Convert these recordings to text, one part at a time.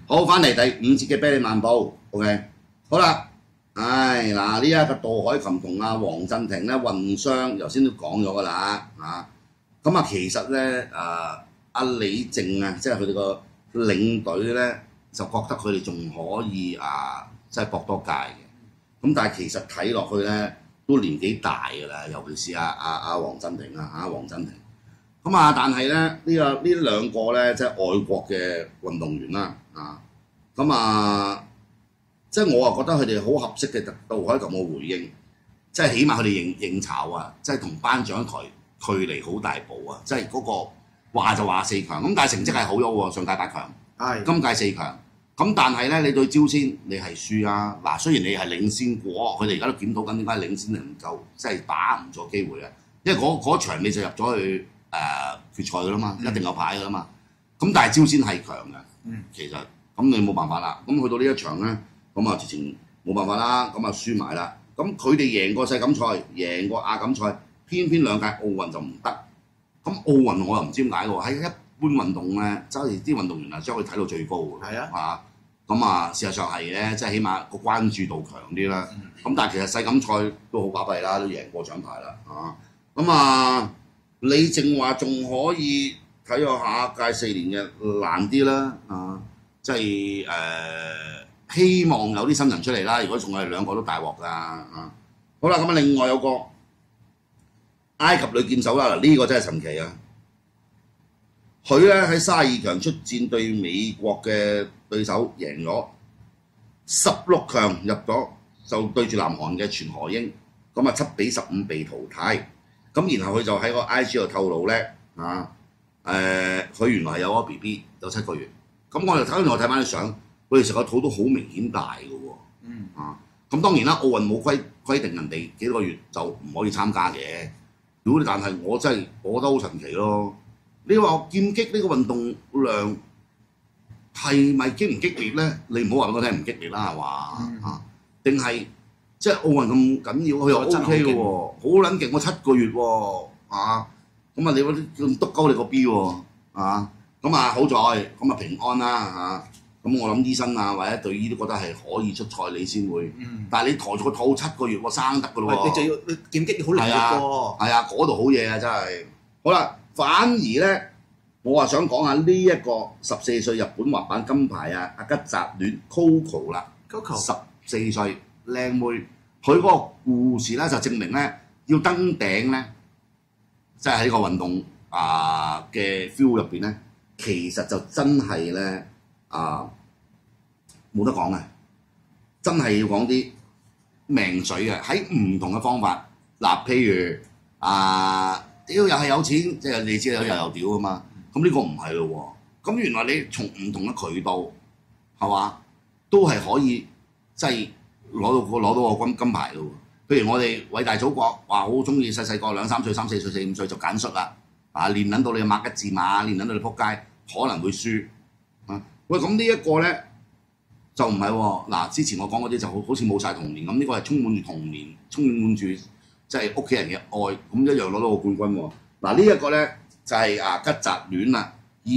好，翻嚟第五節嘅啤梨漫步，OK，好啦，嗱呢一個杜海琴同阿黃鎮廷咧混雙，頭先都講咗噶啦，咁啊其實咧阿李靜啊，即係佢哋個領隊咧就覺得佢哋仲可以即係搏多屆嘅，咁但係其實睇落去咧都年紀大㗎啦，尤其是阿黃鎮廷黃鎮廷。咁但係咧呢兩個咧，即係外國嘅運動員啦，即係我啊覺得佢哋好合適嘅，杜海琴嘅回應，即係起碼佢哋應酬啊，即係同頒獎台距離好大步啊，即係嗰個話就話4強，咁但係成績係好咗喎，上屆8強，今屆4強，咁但係咧你對朝鮮你係輸啊，雖然你係領先過，佢哋而家都檢討緊點解領先唔夠，即係把唔咗機會啊，因為嗰場你就入咗去決賽㗎啦嘛，一定有牌㗎啦嘛。咁但係朝鮮係強嘅，其實咁你冇辦法啦。咁去到呢一場咧，咁直情冇辦法啦，咁輸埋啦。咁佢哋贏過世錦賽，贏過亞錦賽，偏偏2屆奧運就唔得。咁奧運我又唔知點解喎，喺一般運動咧，即係啲運動員將佢睇到最高嘅。係啊。咁事實上係嘅，即係起碼個關注度強啲啦。咁但係其實世錦賽都好巴閉啦，都贏過獎牌啦。李靜話仲可以睇下下一屆4年嘅難啲啦，即係希望有啲新人出嚟啦。如果仲係兩個都大鑊㗎，好啦，咁另外有個埃及女劍手啦，呢個真係神奇啊！佢咧喺32強出戰對美國嘅對手贏咗，16強入咗就對住南韓嘅全河英，咁7-15被淘汰。咁然後佢就喺個 IG 度透露咧，佢原來係有個 BB 有7個月。咁我睇翻啲相，佢其實個肚都好明顯大嘅喎。咁當然啦，奧運冇規定人哋幾多個月就唔可以參加嘅。但係我真係我覺得好神奇咯。你話劍擊呢個運動量係咪激唔激烈咧？你唔好話俾我聽唔激烈啦，係嘛？定係？即係奧運咁緊要，佢又 OK 嘅喎，好撚勁喎，7個月喎，你嗰啲篤鳩你個 B 喎，好在平安啦咁我諗醫生或者隊醫都覺得係可以出賽你先會，但係你抬住個肚7個月喎，生得嘅咯喎， 你就要劍擊好靈活喎， 係啊，嗰度好嘢啊真係，好啦，反而咧我話想講下呢一個14歲日本滑板金牌阿吉澤戀 Coco 啦 ，14歲。靚妹，佢嗰個故事咧就證明咧，要登頂咧，即係喺個運動嘅 feel 入邊咧，其實就真係咧冇得講嘅，真係要講啲命水嘅，喺唔同嘅方法，譬如屌又係有錢，即係你知有又屌啊嘛，咁呢個唔係咯喎，咁原來你從唔同嘅渠道係嘛，都係可以即係。攞到個金牌咯喎！譬如我哋偉大祖國話好中意細細個2、3歲、3、4歲、4、5歲就揀術啦，練撚到你擘一字馬，練撚到你撲街，可能會輸喂，咁呢一個咧就唔係喎。之前我講嗰啲就好似冇晒童年咁，呢個係充滿住童年，充滿住即係屋企人嘅愛，咁一樣攞到個冠軍喎。呢一個咧就係吉澤戀啦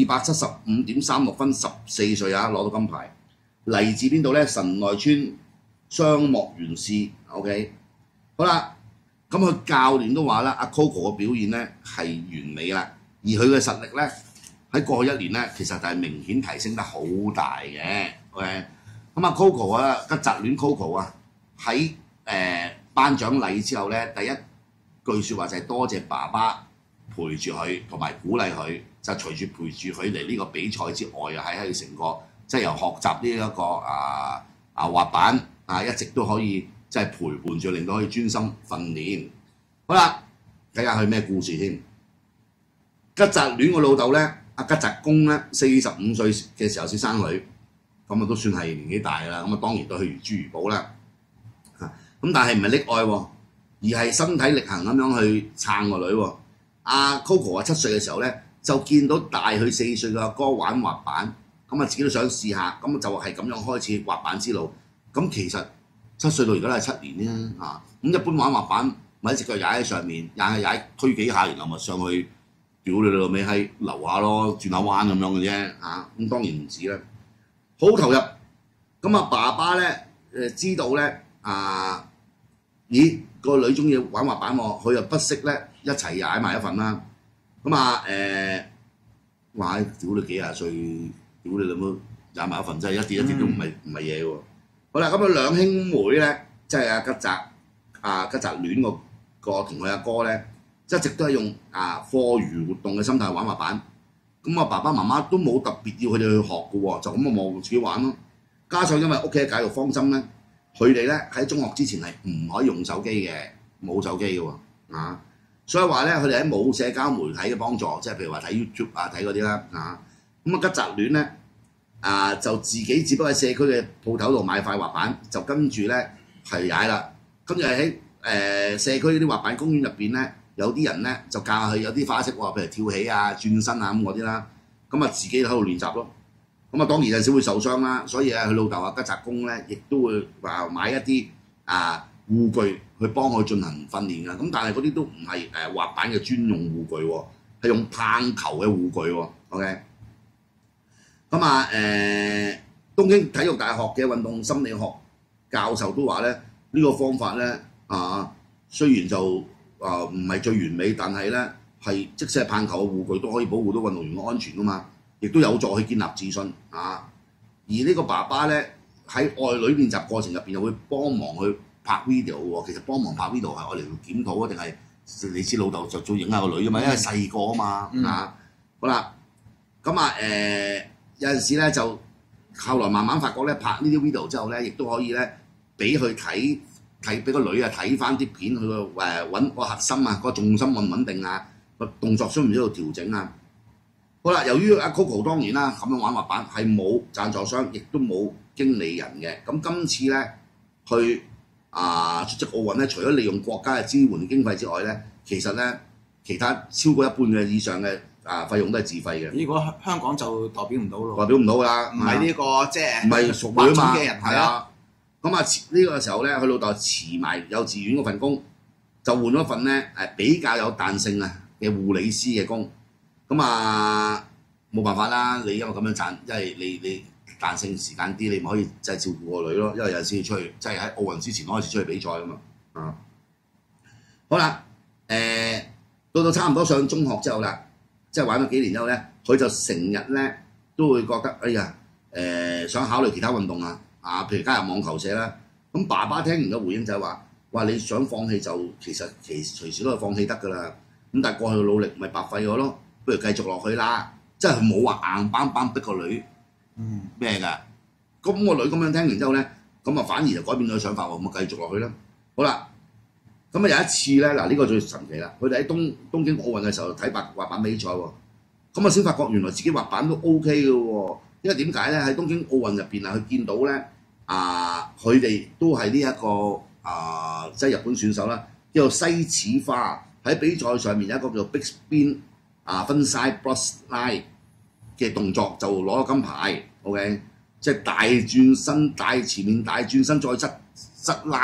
，275.36分，14歲攞到金牌，嚟自邊度咧？神奈川。雙莫元士 ，OK， 好啦，咁佢教練都話啦，阿 Coco 嘅表現咧係完美啦，而佢嘅實力咧喺過去1年咧其實就係明顯提升得好大嘅 ，OK， 咁Coco 吉澤戀 Coco 喺頒獎禮之後咧，第一句説話就係多謝爸爸陪住佢同埋鼓勵佢，就隨住陪住佢嚟呢個比賽之外喺佢成個即係由學習呢一個滑板。一直都可以即係陪伴住，令到可以專心訓練。好啦，睇下佢咩故事添。吉澤戀個老豆咧，阿吉澤公咧，45歲嘅時候先生女，咁都算係年紀大啦。咁當然對佢如珠如寶啦。咁但係唔係溺愛喎，而係身體力行咁樣去撐個女喎。阿 Coco 7歲嘅時候咧，就見到大佢4歲嘅阿哥玩滑板，咁自己都想試下，咁就係咁樣開始滑板之路。咁其實7歲到而家都係7年啦，咁一般玩滑板咪一隻腳踩喺上面，踩推幾下，然後咪上去屌你老味喺樓下咯，轉下彎咁樣嘅啫咁當然唔止啦。 好投入。咁啊，爸爸咧知道咧咦個女中意玩滑板喎，佢又不惜咧一齊踩埋一份啦。咁哇！屌你幾廿歲，屌你老母踩埋一份真係一啲都唔係嘢喎。好啦，咁兩兄妹咧，即係阿吉澤戀個同佢阿哥咧，一直都係用課餘活動嘅心態玩滑板。咁爸爸媽媽都冇特別要佢哋去學嘅喎，就咁望自己玩咯。加上因為屋企嘅教育方針咧，佢哋咧喺中學之前係唔可以用手機嘅，冇手機嘅喎所以話咧，佢哋喺冇社交媒體嘅幫助，即係譬如話睇 YouTube 睇嗰啲啦咁吉澤戀咧就自己只不過喺社區嘅鋪頭度買塊滑板，就跟住咧係踩啦。跟住喺社區啲滑板公園入邊咧，有啲人咧就教佢有啲花式喎，譬如跳起轉身咁嗰啲啦。咁自己喺度練習咯。咁當然有陣時會受傷啦，所以佢老豆吉澤公咧，亦都會話買一啲護具去幫佢進行訓練㗎。咁但係嗰啲都唔係滑板嘅專用護具喎，係用棒球嘅護具喎。OK。東京體育大學嘅運動心理學教授都話咧，呢個方法咧雖然就唔係最完美，但係咧係即使係棒球嘅護具都可以保護到運動員嘅安全㗎嘛，亦都有助去建立自信而呢個爸爸咧喺愛女練習過程入邊又會幫忙去拍 video 喎。其實幫忙拍 video 係愛嚟檢討定係你知老豆就做影下個女㗎嘛，因為細個啊嘛好啦，有陣時咧就後來慢慢發覺咧拍呢啲 video 之後咧，亦都可以咧俾佢睇俾個女睇翻啲片，佢揾個核心個重心穩唔穩定個動作需唔需要調整好啦，由於阿 Coco 當然啦咁樣玩滑板係冇贊助商，亦都冇經理人嘅。咁今次咧去出席奧運咧，除咗利用國家嘅支援經費之外咧，其實咧其他超過一半嘅以上嘅費用都係自費嘅。 如果香港就代表唔到咯， 代表唔到㗎啦， 唔係呢個即係唔係屬會啊嘛， 嘅人係呢個時候咧，佢老豆辭埋幼稚園嗰份工，就換咗份咧比較有彈性嘅護理師嘅工。冇辦法啦，你因為咁樣賺，因為你彈性時間啲，你咪可以即係照顧個女咯。因為有時出去，即係喺奧運之前開始出去比賽㗎嘛。好啦，到差唔多上中學之後啦，即係玩咗幾年之後咧，佢就成日咧都會覺得哎呀想考慮其他運動譬如加入網球社啦。咁爸爸聽完嘅回應就係話你想放棄就其實隨時都係放棄得㗎啦。咁但係過去嘅努力咪白費咗咯。不如繼續落去啦，即係冇話硬邦邦逼個女咩㗎。咁個女咁樣聽完之後咧，咁反而就改變咗想法喎，咁繼續落去啦。好啦，有一次咧，呢個最神奇啦，佢哋喺東京奧運嘅時候睇滑板比賽喎，咁先發覺原來自己滑板都 OK 嘅喎。因為點解咧？喺東京奧運入邊佢見到咧佢哋都係呢一個即係日本選手啦，叫做西矢花喺比賽上面有一個叫做 Big Spin。分 side block line 嘅動作就攞咗金牌 ，OK， 即係大轉身、大前面大轉身再側拉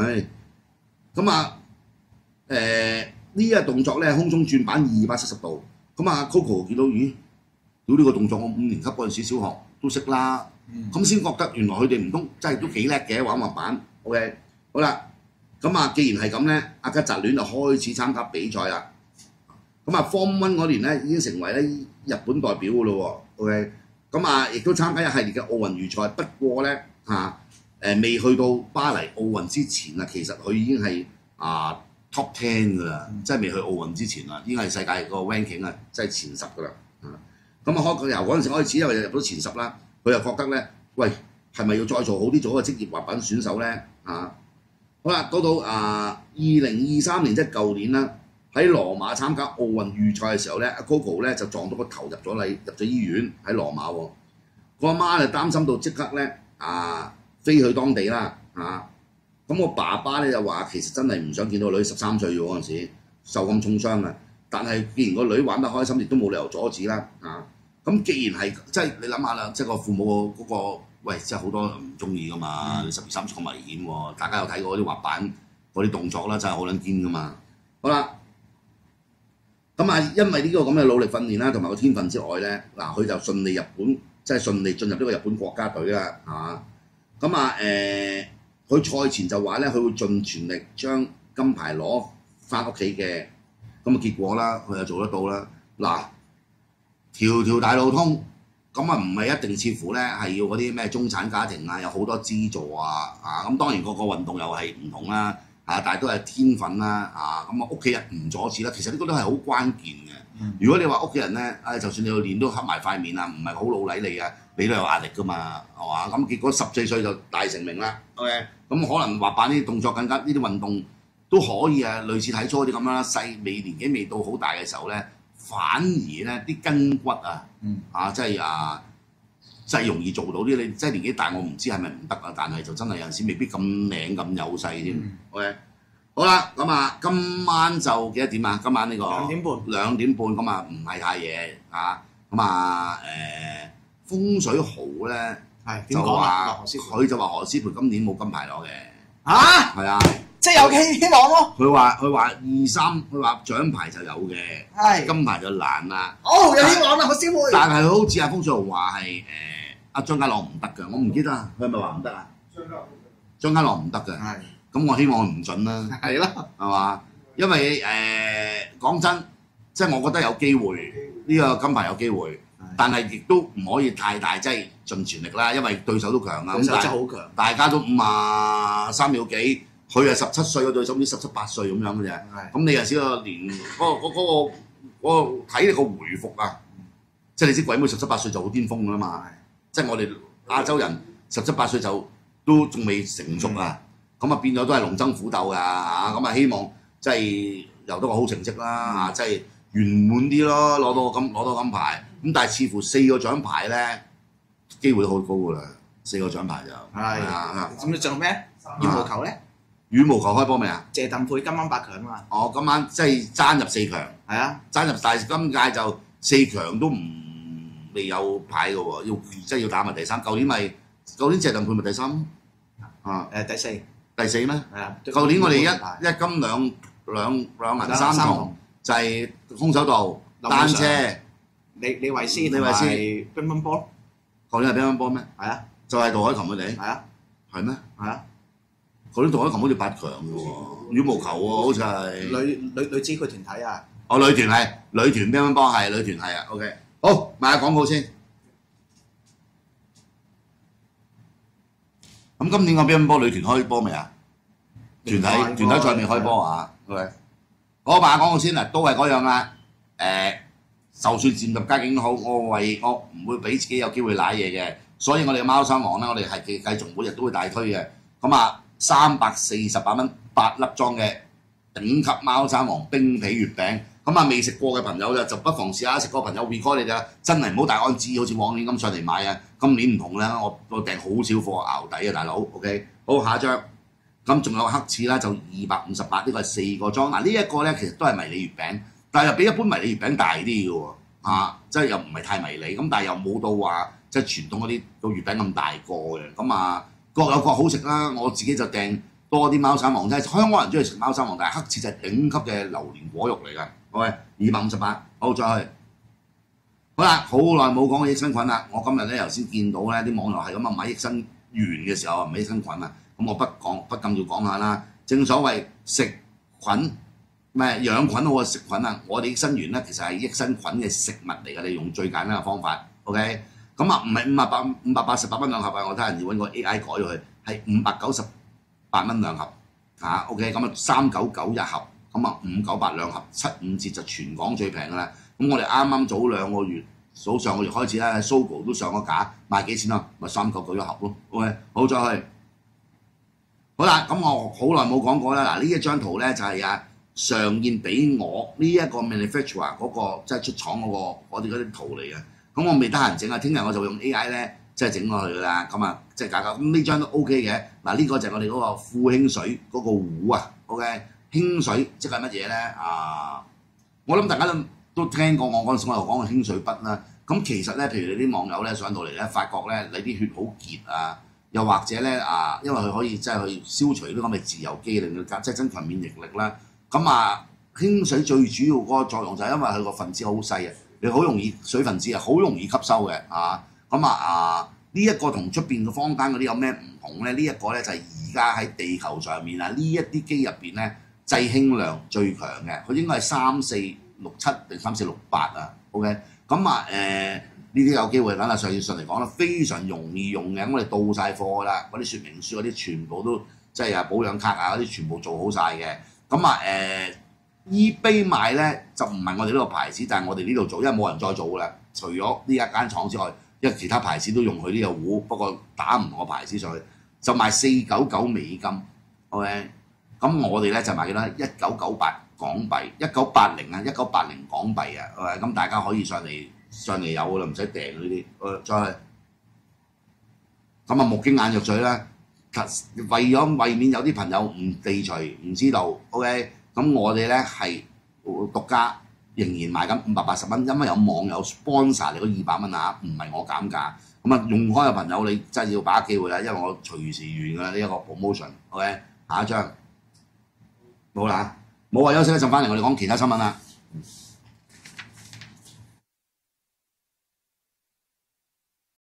呢個動作咧空中轉板270度，Coco 見到咦，屌呢個動作我5年級嗰陣時小學都識啦，咁先覺得原來佢哋唔通真係都幾叻嘅玩滑板 ，OK， 好啦，既然係咁咧，阿吉澤戀就開始參加比賽啦。Form 1嗰年咧已經成為咧日本代表㗎咯喎 ，OK， 亦都參加一系列嘅奧運預賽。不過咧未去到巴黎奧運之前其實佢已經係Top 10㗎啦，即係未去奧運之前已經係世界個 ranking即係前10㗎啦。由嗰陣時開始，因為入到前10啦，佢又覺得咧，喂係咪要再做好啲，做一個職業滑板選手咧好啦，到2023年即係舊年啦。喺羅馬參加奧運預賽嘅時候咧，阿 Coco 咧就撞到個頭入咗醫院喺羅馬喎。個阿媽就擔心到即刻咧飛去當地啦咁我爸爸咧就話其實真係唔想見到個女13歲嗰陣時受咁重傷嘅，但係既然個女玩得開心，亦都冇理由阻止啦咁既然係即係你諗下啦，即係個父母嗰個喂，即係好多人唔中意噶嘛，你12、13歲咁危險喎，大家有睇過嗰啲滑板嗰啲動作啦，真係好撚堅噶嘛。好啦。因為呢個咁嘅努力訓練啦，同埋個天分之外咧，佢就順利入本即係順利進入呢個日本國家隊啦，係嘛？咁啊佢賽前就話咧，佢會盡全力將金牌攞翻屋企嘅，咁啊結果啦，佢又做得到啦。嗱，條大路通，咁啊唔係一定似乎咧係要嗰啲咩中產家庭啊，有好多資助啊，咁當然個運動又係唔同啦，但係都係天分啦，咁啊屋企人唔阻止啦，其實呢個都係好關鍵嘅。如果你話屋企人咧，就算你要練都黑埋塊面啊，唔係好老禮你啊，你都有壓力噶嘛，係嘛？咁結果14歲就大成名啦 ，OK， 咁可能滑板呢啲動作更加呢啲運動都可以啊，類似體操啲咁啦，年紀未到好大嘅時候咧，反而咧啲筋骨啊，真係容易做到啲，你即係年紀大，我唔知係咪唔得啊，但係就真係有陣時未必咁靚咁有勢添，OK。好啦，咁啊，今晚就幾多點啊？今晚呢個2點半咁啊，唔係太夜咁啊風水好咧，就話佢就話何詩蓓今年冇金牌攞嘅嚇， 係啊， 即係有希望咯。 佢話23，佢話獎牌就有嘅，金牌就難啦。 哦，有希望啦，何詩蓓。 但係佢好似阿風水豪話係阿張家朗唔得嘅，我唔記得啊，佢係咪話唔得啊？張家朗唔得嘅。咁我希望佢唔準啦， 係啦， 係嘛？因為講真，即係我覺得有機會呢個金牌有機會，但係亦都唔可以太大，即係盡全力啦，因為對手都強啊。 對手真係好強， 大家都53秒幾，佢係17歲嘅對手，唔知17、18歲咁樣嘅啫。咁你又少個年嗰個體力個回復啊，即係你知鬼妹17、18歲就好巔峰㗎啦嘛。即係我哋亞洲人17、18歲就都仲未成熟啊。咁啊變咗都係龍爭虎鬥㗎咁啊希望即係有得個好成績啦即係圓滿啲咯，攞到金牌。咁但係似乎4個獎牌咧機會都好高㗎啦，4個獎牌就咁你仲有咩？羽毛球咧？ 羽毛球開波未啊？ 謝鄧佩今晚8強啊嘛。 哦，今晚即係爭入4強。 係啊， 爭入但係今屆就4強都未有牌㗎喎，即係要打埋第3。舊年謝鄧佩咪第3第4咩？係啊！舊年我哋一金兩銀3銅，就係空手道、單車、 李慧詩同埋乒乓波。 舊年係乒乓波咩？ 係啊， 就係杜海琴佢哋。 係啊， 係咩？ 係啊。 舊年杜海琴好似8強嘅喎，羽毛球喎好似係。 女子佢團體啊。 哦，女團乒乓波係女團係啊 ，OK。好，賣下廣告先。咁今年個乒乓波女團開波未啊？團體賽未開波啊 ，OK。好，賣下廣告先嗱，都係嗰樣啦。就算漸入佳境都好，我唔會俾自己有機會賴嘢嘅，所以我哋嘅貓山王咧，我哋係繼續每日都會大推嘅。咁啊，348蚊8粒裝嘅頂級貓山王冰皮月餅。咁啊，未食過嘅朋友就不妨試下，食過朋友 recall 你哋真係唔好大安旨意，好似往年咁上嚟買啊！今年唔同啦，我訂好少貨熬底啊，大佬。OK， 好，下一張。咁仲有黑刺啦，就258，呢個係4個裝。嗱，呢一個咧其實都係迷你月餅，但係又比一般迷你月餅大啲嘅喎，即係又唔係太迷你，咁但係又冇到話即係傳統嗰啲個月餅咁大個嘅。咁啊，各有各好食啦。我自己就訂多啲貓山王，即係香港人中意食貓山王，但係黑刺就係頂級嘅榴蓮果肉嚟㗎。OK， 258，好再去。好啦，好耐冇講過益生菌啦。我今日咧頭先見到咧啲網友係咁啊買益生元嘅時候啊，唔係益生菌啊。咁我不禁要講下啦。正所謂食菌咩養菌好過食菌啊！我哋益生元咧其實係益生菌嘅食物嚟㗎，你用最簡單嘅方法。OK， 咁啊唔係588蚊兩盒啊！我睇人要揾個 AI 改咗佢，係598蚊兩盒OK， 咁啊399一盒。咁啊598兩盒，75折就全港最平㗎啦。咁我哋啱啱早2個月，上個月開始咧，Sogo 都上咗架，賣幾錢啊？咪399一盒咯。OK， 好再去。好啦，咁我好耐冇講過啦。嗱，呢一張圖咧就係常燕俾我呢一個 manufacturer 嗰個即係出廠嗰啲圖嚟嘅。咁我未得閒整啊，聽日我就用 AI 咧即係整落去㗎啦。咁啊即係搞搞。咁呢張都 OK 嘅。嗱，呢個就係我哋嗰個富興水嗰個壺啊。OK。興水即係乜嘢咧？我諗大家都聽過我嗰陣時，我又講過興水筆啦。咁其實咧，譬如你啲網友咧上到嚟咧，發覺咧你啲血好結啊，又或者咧因為佢可以即係去消除呢啲咁嘅自由基，令到即係增強免疫力啦。咁興水最主要嗰個作用就係因為佢個分子好細啊，你好容易水分子好容易吸收嘅咁咁呢一個同出邊嘅坊間嗰啲有咩唔同咧？呢一個咧就係而家喺地球上面啊，呢一啲機入邊咧製氫量最強嘅，佢應該係3467定3468啊。OK， 咁呢啲有機會等阿上次上嚟講啦，非常容易用嘅。咁我哋到晒貨啦，嗰啲說明書嗰啲全部都即係保養卡啊嗰啲全部做好晒嘅。咁eBay 賣咧就唔係我哋呢個牌子，但係我哋呢度做，因為冇人再做啦。除咗呢一間廠之外，因為其他牌子都用佢呢個壺，不過打唔同個牌子上去，就賣499美金。OK， 咁我哋咧就賣幾多？1998港幣，1980啊，1980港幣啊。OK， 咁大家可以上嚟有噶啦，唔使訂呢啲。再去咁目睛眼藥水咧，為免有啲朋友唔地除唔知道 ，OK。咁我哋咧係獨家仍然賣緊580蚊，因為有網友 sponsor 嚟嗰200蚊啊，唔係我減價。用開嘅朋友你真係要把握機會啦，因為我隨時完㗎啦呢一個 promotion。OK， 下一張冇啦，冇話休息一陣翻嚟，我哋講其他新聞啦。